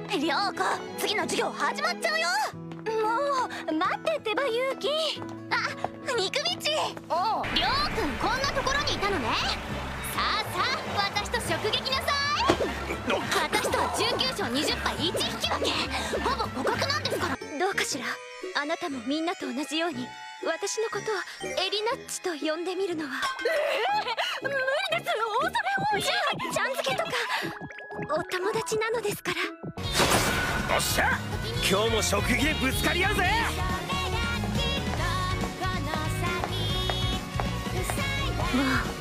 りょうこ、次の授業始まっちゃうよ。もう待ってってば、ゆうき。あ、肉道。おう、りょうくんこんなところにいたのね。さあさあ、私と食撃なさい。私とは19勝20敗1引き分け、ほぼ互角なんですから。どうかしら、あなたもみんなと同じように私のことをエリナッチと呼んでみるのは。無理です、恐れ多い。じゃあちゃん付けとかお友達なのですから。 おっしゃ、今日も食技でぶつかり合うぜ。 もう